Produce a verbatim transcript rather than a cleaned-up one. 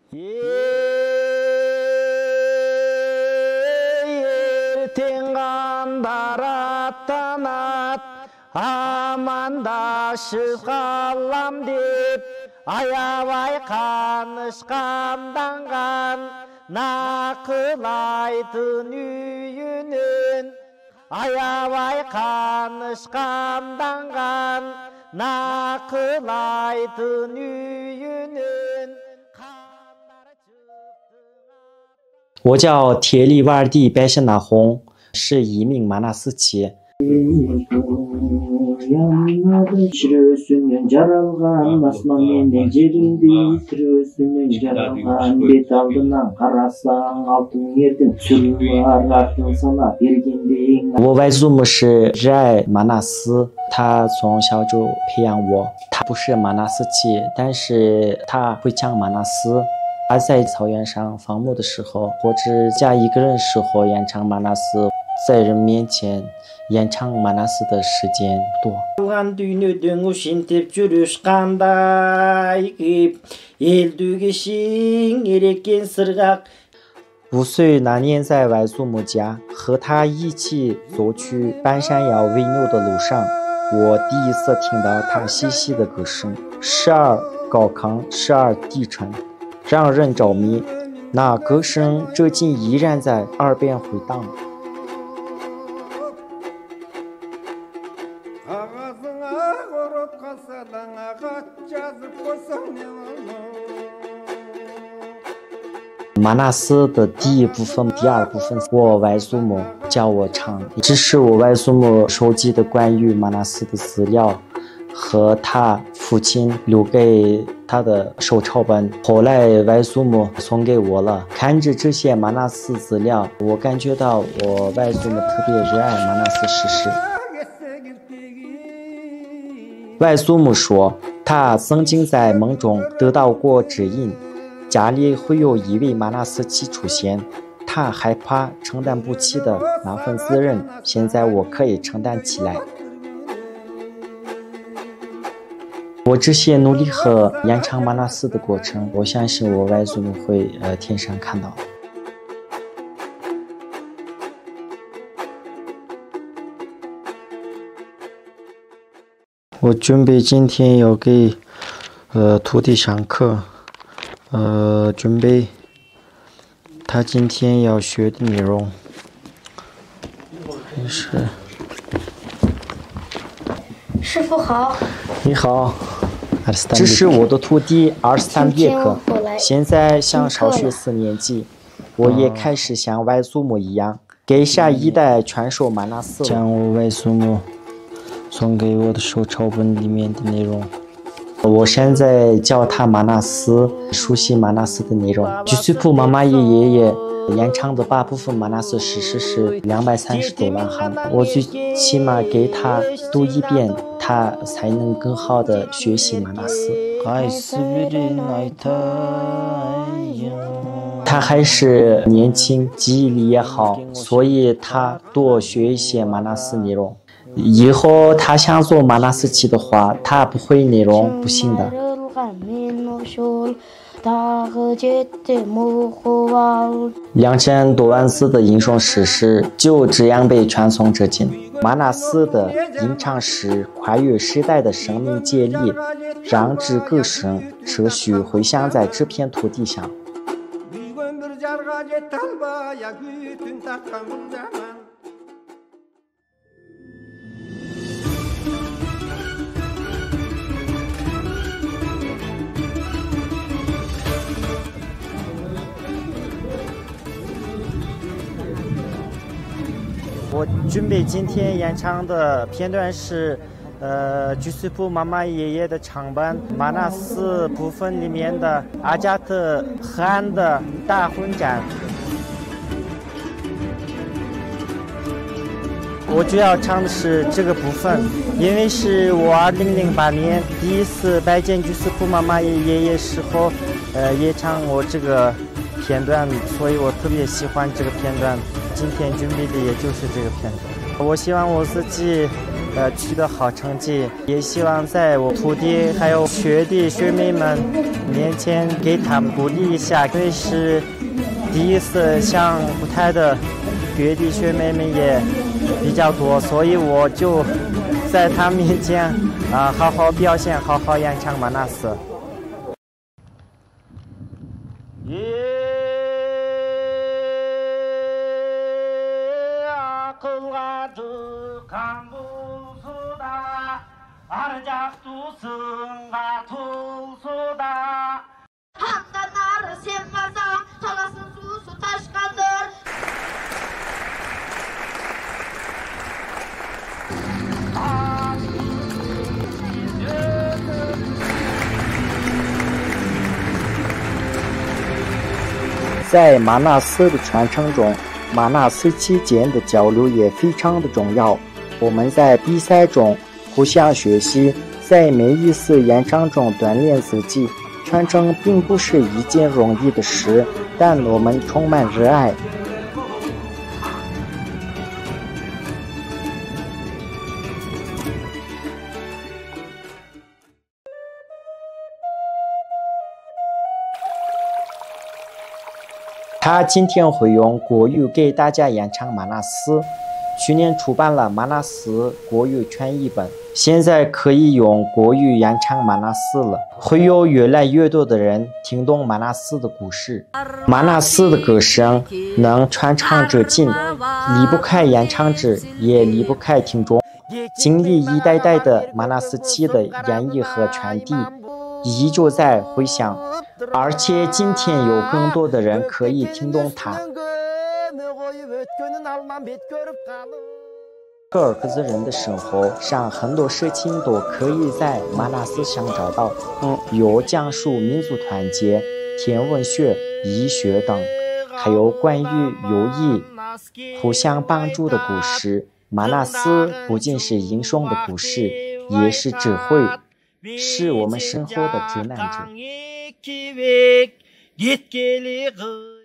ертең қандар аттанат амандашып қалам деп аябай қаныш қамданған нақылайтын үйінен аябай қаныш қамданған нақылайтын үйінен 我叫铁力瓦尔蒂白谢纳红，是一名玛纳斯旗。 Шүрөсүнөн жаралган асман менен жеримди сүрөсүнөн жаралган бет алдынан карасаң алтын эрдин сүрүлөр артын сана бергендей. 我外祖母是热爱玛纳斯，她从小就培养我。她不是玛纳斯旗，但是她会讲玛纳斯。她在草原上放牧的时候，或者家一个人时候演唱玛纳斯，在人面前 演唱玛纳斯的时间不多。五岁那年在外祖母家，和他一起走去半山腰喂牛的路上，我第一次听到他细细的歌声，时而高亢，时而低沉，让人着迷。那歌声至今依然在耳边回荡。 玛纳斯的第一部分、第二部分，我外祖母教我唱。这是我外祖母收集的关于玛纳斯的资料，和他父亲留给他的手抄本。后来外祖母送给我了。看着这些玛纳斯资料，我感觉到我外祖母特别热爱玛纳斯史诗。 外祖母说，她曾经在梦中得到过指引，家里会有一位玛纳斯旗出现，她害怕承担不起的那份责任，现在我可以承担起来。我这些努力和演唱玛纳斯的过程，我相信我外祖母会呃天上看到。 我准备今天要给呃徒弟上课，呃准备他今天要学的内容，是。 师傅好。 你好，这是我的徒弟阿尔斯坦别克，现在上小学四年级，我也开始像外祖母一样，给下一代传授玛纳斯。将我外祖母 送给我的手抄本里面的内容，我现在教他玛纳斯，熟悉玛纳斯的内容。居水铺妈妈爷爷演唱的八部分玛纳斯史诗是两百三十多万行，我最起码给他读一遍，他才能更好的学习玛纳斯。他还是年轻，记忆力也好，所以他多学一些玛纳斯内容。 以后他想做玛纳斯旗的话，他不会内容不行的。两千多万字的英雄史诗就这样被传颂至今。玛纳斯的吟唱诗跨越时代的生命接力，让这歌声持续回响在这片土地上。 我准备今天演唱的片段是，呃，居水铺妈妈爷爷的唱版玛纳斯部分里面的阿加特河岸的大混战。我主要唱的是这个部分，因为是我二零零八年第一次拜见居水铺妈妈爷爷时候，呃，也唱我这个片段，所以我特别喜欢这个片段。 今天准备的也就是这个片段。我希望我自己呃取得好成绩，也希望在我徒弟还有学弟学妹们面前给他们鼓励一下，因为是第一次上舞台的学弟学妹们也比较多，所以我就在他们面前啊、呃、好好表现，好好演唱马纳斯。在马纳斯的传承中，马纳斯期间的交流也非常的重要。我们在比赛中互相学习，在每一次演唱中锻炼自己。传承并不是一件容易的事，但我们充满热爱。他今天会用国语给大家演唱马纳斯。去年出版了马纳斯国语全译本，现在可以用国语演唱马纳斯了。会有越来越多的人听懂马纳斯的故事。马纳斯的歌声能传唱至今，离不开演唱者，也离不开听众。经历一代代的马纳斯期的演绎和传递，依旧在回响，而且今天有更多的人可以听懂它。柯尔克孜人的生活上很多事情都可以在马纳斯上找到，嗯，有讲述民族团结、天文学、医学等，还有关于友谊、互相帮助的故事。马纳斯不仅是英雄的故事，也是智慧，是我们生活的指南者。